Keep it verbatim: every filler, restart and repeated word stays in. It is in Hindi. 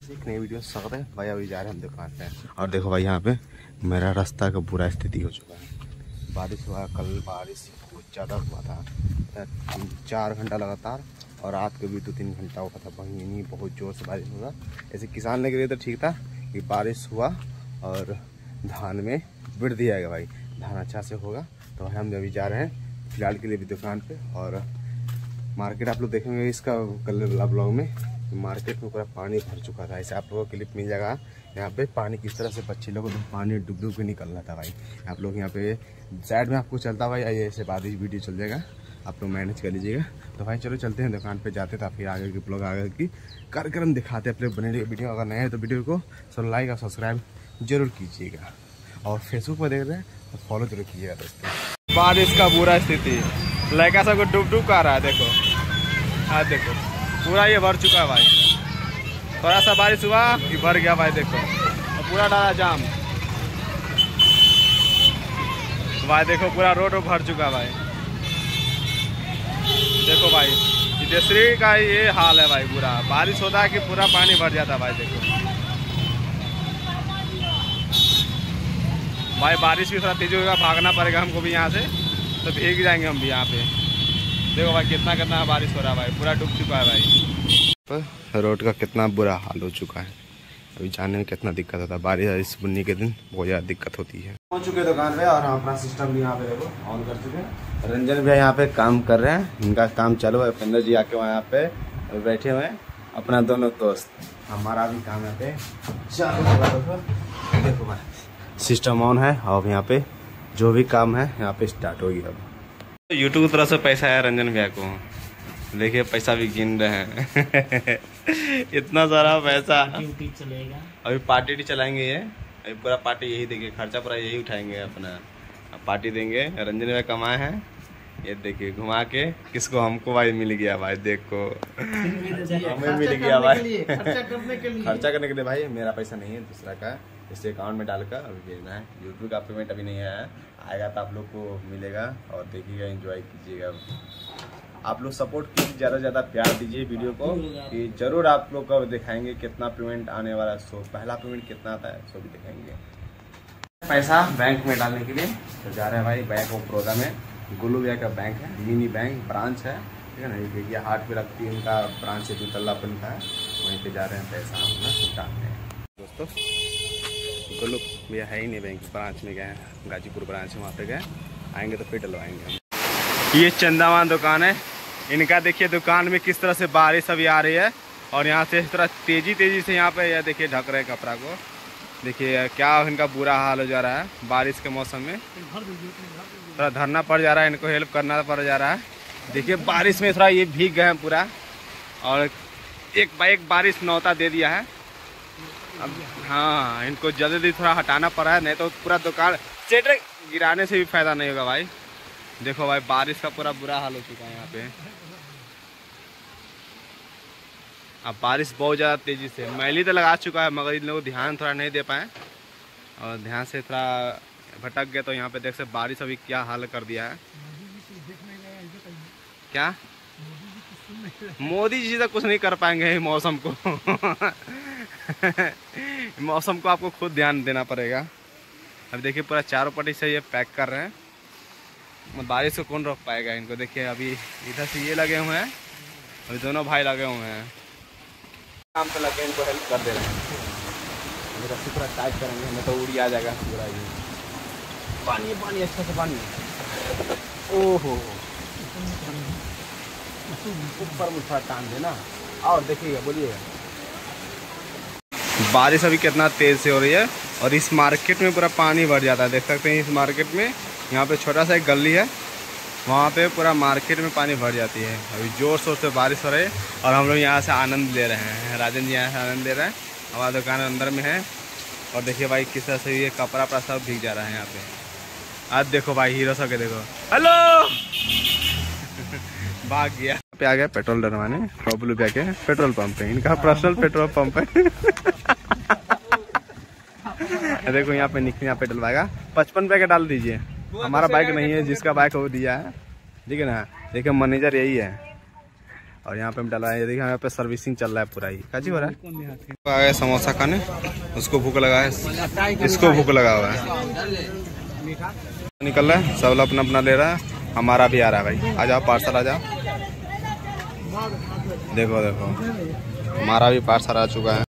एक नई वीडियो स्वागत है भाई। अभी जा रहे हैं हम दुकान पे और देखो भाई यहाँ पे मेरा रास्ता का बुरा स्थिति हो चुका है। बारिश हुआ कल, बारिश बहुत ज़्यादा हुआ था, तीन चार घंटा लगातार और रात को भी दो तीन घंटा हुआ था। वहीं नहीं बहुत ज़ोर से बारिश हुआ। ऐसे किसान के लिए तो ठीक था कि बारिश हुआ और धान में बिड़ दिया गया भाई, धान अच्छा से होगा। तो भाई हम अभी जा रहे हैं फिलहाल के लिए भी दुकान पर। और मार्केट आप लोग देखेंगे इसका कल वाला ब्लॉग में, मार्केट में पूरा पानी भर चुका था। ऐसे आप लोगों को क्लिप मिल जाएगा यहाँ पे पानी किस तरह से बच्चे लोगों को पानी डूब डूब के निकल रहा था भाई। आप लोग यहाँ पे साइड में आपको चलता भाई ऐसे बाद वीडियो चल जाएगा, आप लोग मैनेज कर लीजिएगा। तो भाई चलो चलते हैं दुकान पे, जाते था फिर आगे के ब्लॉग आगे की कार्यक्रम दिखाते हैं। अपने बने वीडियो अगर नया है तो वीडियो को सब लाइक और सब्सक्राइब जरूर कीजिएगा और फेसबुक पर देख रहे हैं तो फॉलो जरूर कीजिएगा दोस्तों। बारिश का बुरा स्थिति, लड़का सब को डूब डूब कर रहा है। देखो हाँ देखो पूरा ये भर चुका है भाई। थोड़ा सा बारिश हुआ कि भर गया भाई। देखो और पूरा डाला जाम भाई। देखो पूरा रोड भर चुका है भाई। देखो भाई देशरी का ये हाल है भाई। पूरा बारिश होता है कि पूरा पानी भर जाता है भाई। देखो भाई बारिश भी थोड़ा तेज होगा, भागना पड़ेगा हमको भी यहाँ से, तो भीग जाएंगे हम भी यहाँ पे। देखो भाई कितना कितना बारिश हो रहा है भाई, पूरा डूब चुका है भाई। रोड का कितना बुरा हाल हो चुका है। अभी जाने में कितना दिक्कत होता है, बारिश बुनने के दिन बहुत ज़्यादा दिक्कत होती है। पहुंच चुके दुकान पे और हम अपना सिस्टम भी यहाँ पे देखो ऑन कर चुके हैं। रंजन भैया यहाँ पे काम कर रहे हैं, इनका काम चालू है। उपेंद्र जी आके वहाँ पे बैठे हुए हैं, अपना दोनों दोस्त। हमारा भी काम यहाँ पे चालू होगा। देखो भाई सिस्टम ऑन है और यहाँ पे जो भी काम है यहाँ पे स्टार्ट होगी। अब यूट्यूब की तरफ से पैसा आया रंजन भैया को, देखिए पैसा भी गिन रहे हैं इतना सारा पैसा। चलेगा अभी पार्टी चलाएंगे ये, अभी पूरा पार्टी यही देंगे, खर्चा पूरा यही उठाएंगे अपना। अब पार्टी देंगे, रंजन भैया कमाए हैं। ये देखिए घुमा के किसको, हमको भाई मिल गया भाई। देखो हमें मिल गया भाई खर्चा करने के लिए खर्चा करने के लिए भाई। मेरा पैसा नहीं है, दूसरा का इस अकाउंट में डालकर अभी भेजना है। यूट्यूब का पेमेंट अभी नहीं आया, आएगा तो आप लोग को मिलेगा और देखिएगा, एंजॉय कीजिएगा। आप लोग सपोर्ट कीजिए, ज़्यादा से ज़्यादा प्यार दीजिए वीडियो को कि जरूर आप लोग को दिखाएंगे कितना पेमेंट आने वाला है। सो पहला पेमेंट कितना आता है सो भी दिखाएंगे। पैसा बैंक में डालने के लिए तो जा रहे हैं भाई बैंक ऑफ बड़ौदा में। गुल्लू भैया का बैंक है, मिनी बैंक ब्रांच है, ठीक है ना। ये देखिए हाट पे लगती है उनका ब्रांच है, दूतल्ला अपन का है, वहीं पे जा रहे हैं पैसा अपना डालने। दोस्तों गुल्लू भैया है ही नहीं, बैंक ब्रांच में गए हैं, गाजीपुर ब्रांच है, वहाँ पे गए। आएंगे तो फिर डलवाएंगे हम। ये चंदावान दुकान है इनका। देखिए दुकान में किस तरह से बारिश अभी आ रही है और यहाँ से इस तरह तेजी तेजी से यहाँ पे यह देखिए ढक रहे हैं कपड़ा को। देखिए क्या इनका बुरा हाल हो जा रहा है बारिश के मौसम में। थोड़ा धरना पड़ जा रहा है, इनको हेल्प करना पड़ जा रहा है। देखिए बारिश में थोड़ा ये भीग गए हैं पूरा और एक बाइक बारिश नौता दे दिया है। अब हाँ इनको जल्दी जल्दी थोड़ा हटाना पड़ा है, नहीं तो पूरा दुकान सेटर गिराने से भी फायदा नहीं होगा भाई। देखो भाई बारिश का पूरा बुरा हाल हो चुका है यहाँ पे। अब बारिश बहुत ज़्यादा तेज़ी से, मैली तो लगा चुका है मगर इन लोग ध्यान थोड़ा नहीं दे पाए और ध्यान से थोड़ा भटक गए। तो यहाँ पे देख सकते बारिश अभी क्या हाल कर दिया है। क्या मोदी जी तो कुछ नहीं कर पाएंगे मौसम को मौसम को आपको खुद ध्यान देना पड़ेगा। अब देखिए पूरा चारों पट्टी से ये पैक कर रहे हैं, बारिश को कौन रोक पाएगा इनको। देखिए अभी इधर से ये लगे हुए हैं, अभी दोनों भाई लगे हुए हैं काम पे लगे, इनको हेल्प कर दे रहे हैं। रस्सी पूरा टाइट करेंगे नहीं तो उड़ी आ जाएगा पूरा। ये पानी पानी अच्छा से पानी, ओहो ऊपर मुझे टान देना। और देखिएगा बोलिएगा बारिश अभी कितना तेज से हो रही है और इस मार्केट में पूरा पानी भर जाता है। देख सकते हैं इस मार्केट में, यहाँ पे छोटा सा एक गली है, वहाँ पे पूरा मार्केट में पानी भर जाती है। अभी जोर शोर से बारिश हो रही है और हम लोग यहाँ से आनंद ले रहे हैं। राजन जी यहाँ से आनंद ले रहे हैं, हमारा दुकान अंदर में है। और देखिए भाई किस तरह से ये कपड़ा वपड़ा सब भीग जा रहा है यहाँ पे। आज देखो भाई हीरो सब के देखो, हेलो भाग गया। पे आ गया पेट्रोल डलवाने, प्रॉब्लम पे आ गया पेट्रोल पंप है, इनका पर्सनल पेट्रोल पंप है देखो यहाँ पे निकल, यहाँ पे डलवाएगा पचपन रुपये का डाल दीजिए। हमारा बाइक नहीं है, जिसका बाइक वो दिया है, ठीक है ना। देखिए मैनेजर यही है, और यहाँ पे हम डला है, देखिए यहाँ पे सर्विसिंग चल रहा है पूरा ही। काजी हो रहा है, आ गया समोसा खाने, उसको भूख लगा है, इसको भूख लगा हुआ है, निकल रहा है, सब अपना अपना ले रहा है। हमारा भी आ रहा है भाई, आ जाओ पार्सल आ जाओ। देखो देखो हमारा भी पार्सल आ चुका है।